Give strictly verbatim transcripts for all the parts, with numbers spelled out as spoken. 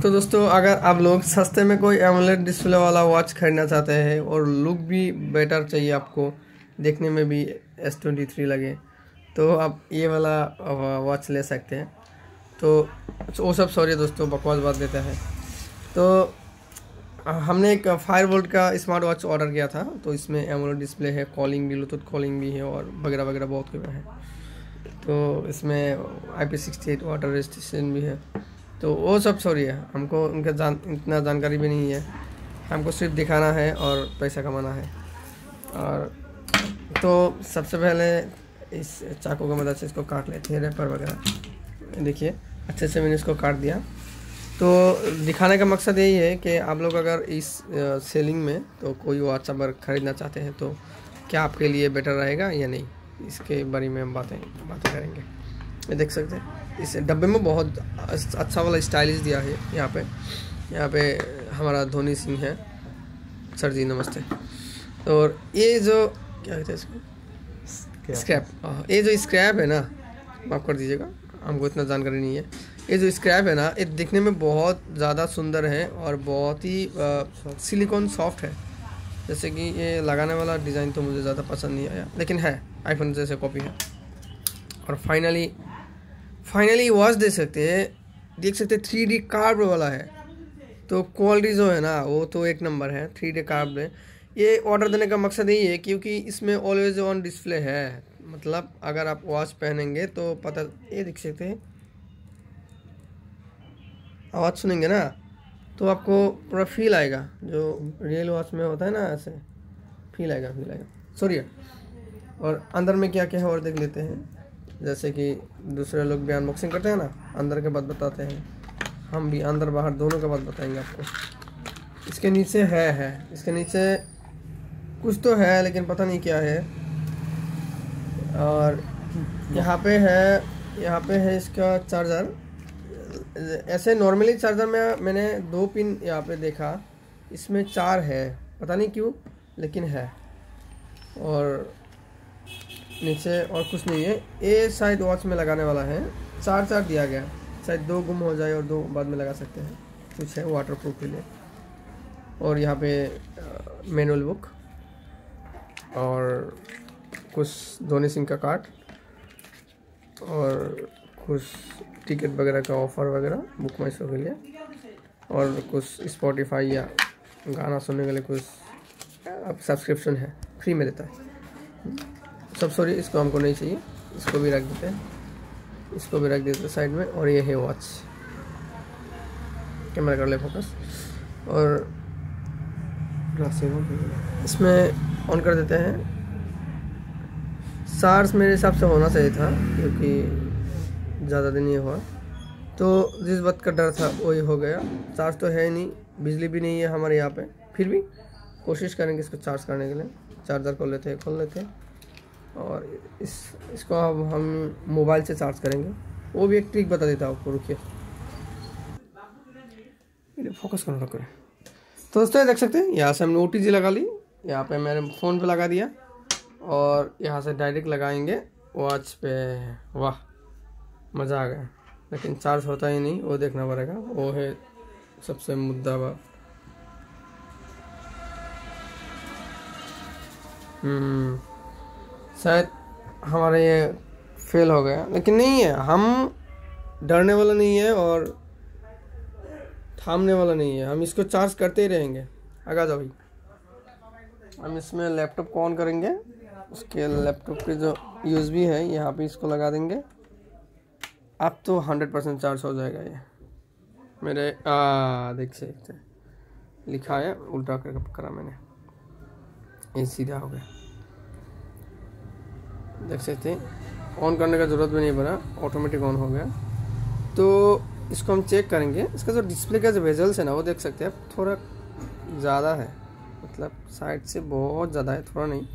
तो दोस्तों, अगर आप लोग सस्ते में कोई एमोलेड डिस्प्ले वाला वॉच खरीदना चाहते हैं और लुक भी बेटर चाहिए, आपको देखने में भी एस ट्वेंटी थ्री लगे, तो आप ये वाला वॉच ले सकते हैं। तो वो सब सॉरी दोस्तों, बकवास बात देता है। तो हमने एक फायर वोल्ट का स्मार्ट वॉच ऑर्डर किया था, तो इसमें एमोलेड डिस्प्ले है, कॉलिंग भी, ब्लूटूथ कॉलिंग भी है और वगैरह वगैरह बहुत कुछ है। तो इसमें I P sixty eight water resistance भी है। तो वो सब सॉरी है, हमको उनका जान इतना जानकारी भी नहीं है, हमको सिर्फ दिखाना है और पैसा कमाना है। और तो सबसे पहले इस चाकू की मदद से इसको काट लेते हैं, रैपर वगैरह। देखिए अच्छे से मैंने इसको काट दिया। तो दिखाने का मकसद यही है कि आप लोग अगर इस सेलिंग में तो कोई वॉच अगर ख़रीदना चाहते हैं तो क्या आपके लिए बेटर रहेगा या नहीं, इसके बारे में हम बातें बातें करेंगे। ये देख सकते हैं इस डब्बे में बहुत अच्छा वाला स्टाइलिश दिया है। यहाँ पे यहाँ पे हमारा धोनी सिंह है, सर जी नमस्ते। और ये जो क्या कहते हैं इसको, स्क्रैप, ये जो स्क्रैप है ना, माफ़ कर दीजिएगा, हमको इतना जानकारी नहीं है। ये जो स्क्रैप है ना, ये दिखने में बहुत ज़्यादा सुंदर है और बहुत ही सिलिकॉन सॉफ्ट है। जैसे कि ये लगाने वाला डिज़ाइन तो मुझे ज़्यादा पसंद नहीं आया, लेकिन है आईफोन जैसे कॉपी है। और फाइनली फाइनली वॉच दे सकते हैं, देख सकते हैं थ्री डी कार्व वाला है। तो क्वालिटी जो है ना वो तो एक नंबर है, थ्री डी कार्व है। ये ऑर्डर देने का मकसद यही है क्योंकि इसमें ऑलवेज ऑन डिस्प्ले है, मतलब अगर आप वॉच पहनेंगे तो पता, ये देख सकते हैं, आवाज़ सुनेंगे ना तो आपको पूरा फील आएगा, जो रियल वॉच में होता है ना, ऐसे फील आएगा फील आएगा सॉरी। और अंदर में क्या क्या है और देख लेते हैं। जैसे कि दूसरे लोग भी अनबॉक्सिंग करते हैं ना, अंदर के बात बताते हैं, हम भी अंदर बाहर दोनों के बात बताएंगे आपको। इसके नीचे है है इसके नीचे कुछ तो है, लेकिन पता नहीं क्या है। और यहाँ पे है यहाँ पे है इसका चार्जर। ऐसे नॉर्मली चार्जर में मैंने दो पिन यहाँ पे देखा, इसमें चार है, पता नहीं क्यों, लेकिन है। और नीचे और कुछ नहीं है। ये शायद वॉच में लगाने वाला है, चार चार दिया गया, शायद दो गुम हो जाए और दो बाद में लगा सकते हैं। कुछ है वाटर प्रूफ के लिए। और यहाँ पे मैनुअल बुक और कुछ धोनी सिंह का कार्ड और कुछ टिकट वगैरह का ऑफ़र वगैरह बुक माई शो के लिए, और कुछ स्पॉटिफाई या गाना सुनने के लिए कुछ अब सब्सक्रिप्शन है, फ्री में देता है सब। सॉरी, इसको हमको नहीं चाहिए, इसको भी रख देते हैं, इसको भी रख देते हैं साइड में। और ये है वॉच, कैमरा कर ले फोकस, और इसमें ऑन कर देते हैं। चार्ज मेरे हिसाब से होना चाहिए था क्योंकि ज़्यादा दिन ये हुआ, तो जिस बात का डर था वही हो गया। चार्ज तो है ही नहीं, बिजली भी नहीं है हमारे यहाँ पे, फिर भी कोशिश करेंगे इसको चार्ज करने के लिए। चार्जर खोल लेते हैं खोल लेते हैं और इस इसको अब हम मोबाइल से चार्ज करेंगे। वो भी एक ट्रिक बता देता हूँ आपको, रुकिए, फोकस करना करें। तो दोस्तों ये देख सकते हैं, यहाँ से हमने ओ टी जी लगा ली, यहाँ पे मैंने फ़ोन पे लगा दिया और यहाँ से डायरेक्ट लगाएंगे वॉच पे। वाह, मज़ा आ गया। लेकिन चार्ज होता ही नहीं, वो देखना पड़ेगा, वो है सबसे मुद्दा बात। हम्म शायद हमारा ये फेल हो गया, लेकिन नहीं है, हम डरने वाला नहीं है और थामने वाला नहीं है, हम इसको चार्ज करते ही रहेंगे। आगे जाओ भाई, हम इसमें लैपटॉप को ऑन करेंगे, उसके लैपटॉप के जो यू एस बी है यहाँ पे इसको लगा देंगे। अब तो हंड्रेड परसेंट चार्ज हो जाएगा। ये मेरे आ देख सकते लिखा है, उल्टा करके पकड़ा मैंने, ये सीधा हो गया, देख सकते हैं। ऑन करने का ज़रूरत भी नहीं पड़ा, ऑटोमेटिक ऑन हो गया। तो इसको हम चेक करेंगे। इसका जो डिस्प्ले का जो वेजल्स है ना, वो देख सकते हैं आप, थोड़ा ज़्यादा है, मतलब साइड से बहुत ज़्यादा है, थोड़ा नहीं।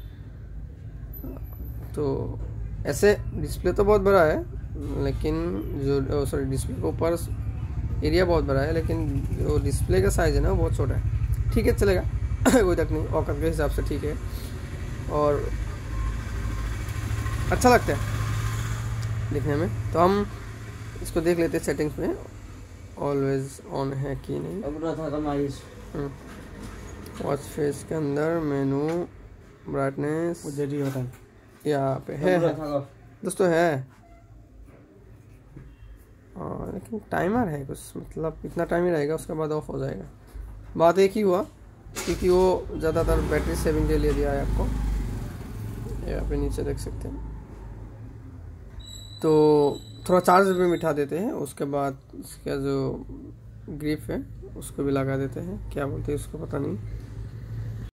तो ऐसे डिस्प्ले तो बहुत बड़ा है, लेकिन जो सॉरी डिस्प्ले के ऊपर एरिया बहुत बड़ा है, लेकिन जो डिस्प्ले का साइज़ है ना वो बहुत छोटा है। ठीक है, चलेगा कोई तक नहीं, औकात के हिसाब से ठीक है और अच्छा लगता है दिखने में। तो हम इसको देख लेते हैं सेटिंग्स में, ऑलवेज ऑन है कि नहीं। वॉच फेस के अंदर मेनू ब्राइटनेस यहाँ पे है, है दोस्तों है, और लेकिन टाइमर है कुछ, मतलब इतना टाइम ही रहेगा, उसके बाद ऑफ हो जाएगा। बात एक ही हुआ क्योंकि वो ज़्यादातर बैटरी सेविंग के लिए दिया है आपको, यहाँ पे नीचे देख सकते हैं। तो थोड़ा चार्ज भी मिटा देते हैं, उसके बाद इसका जो ग्रिप है उसको भी लगा देते हैं, क्या बोलते हैं उसको पता नहीं।